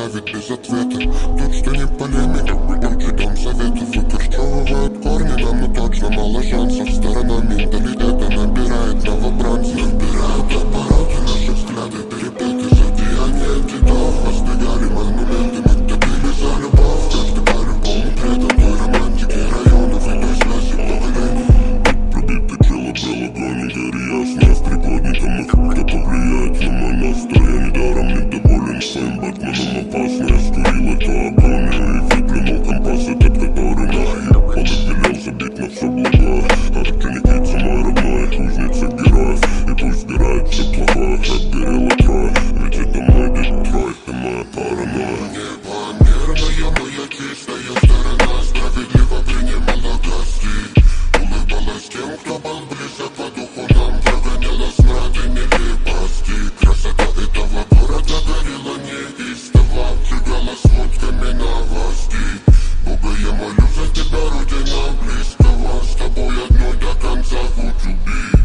оставить без ответа. Тут что не полемика, пойдемте дом советов. Выкорчевывают корни нам, но точно мало шансов. Сторона менталитета набирает новобранцев. Набирают обороты, наши взгляды перепеты. Зодеяния китов воздвигали монументы. Мы топили за любовь, каждый парень полный предан той романтики районов и той связи поколений. Пробитый чело бело гонит, гори ясно. С трикотником их кто повлияет на мой настрой. Я недаром недоволен своим Бэтменом. Опасно, я скурил эту агонию и выплюнул компас этот, который нахер. Он велел забить на все благое. Арки Никитца мой родной, кузница героев. И пусть сгорает все плохое, как горело Трое. Ведь это мой Детройт, ты моя паранойя. Непланированная моя чистая сторона справедливо принимала гостей. Улыбалась тем, кто был близок по духу нам. Прогоняла смрад и нелепости. Красота этого города горела неистово. Вжигала сводками новостей. Бога, я молю за тебя, родина близкого. С тобой одной до конца будь убей.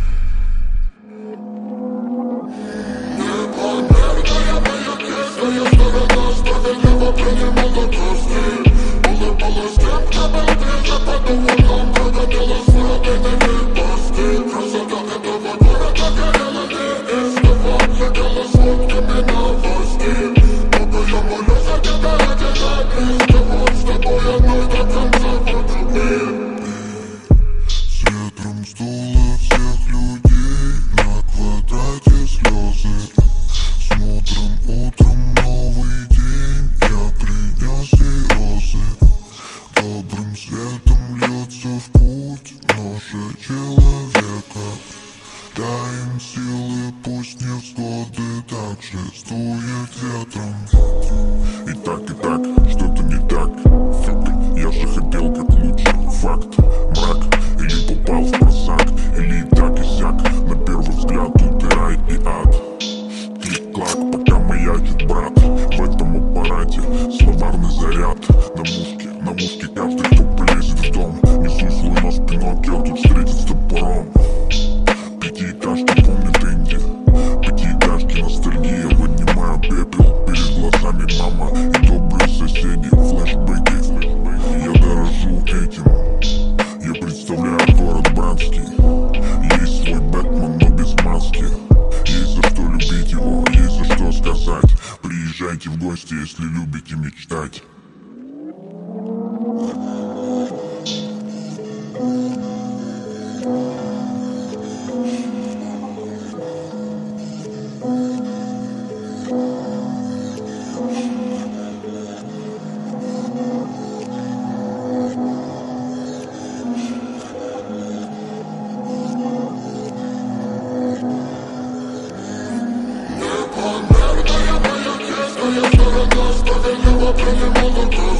Непланированная моя чистая сторона справедливо принимала гостей. Улыбалась тем, кто был близок по духу нам. Прогоняла смрад и нелепости. Красота этого города горела неистово. Вжигала сводками новостей. Бога, я молю за тебя, родина близкого. С тобой одной до конца будь убей. С ветром сдуло всех людей, на квадрате слезы. Смотрим утром новый день, я принес ей розы. Добрым светом льется в путь наше человека. Дай им силы, пусть невзгоды так же сдует ветром. И так, что-то не так. Фак, я же хотел как лучше. Факт, мрак, или попал в просак, или и так и сяк. На первый взгляд тут и рай, и ад. Клик-клак, пока маячит брат. В этом аппарате словарный заряд. На мушке каждый, кто полезет в дом. Несу свой нос Пиноккио, тут встретит с топором. Пятиэтажки помнят Энди. Пятиэтажки ностальгия, вынимаю пепел. Перед глазами мама и добрые соседи. Флэшбэки, я дорожу этим. Я представляю город братский. Есть свой Бэтмен, но без маски. Есть за что любить его, есть за что сказать. Приезжайте в гости, если любите мечтать. Непланированная моя чистая сторона справедливо принимала гостей.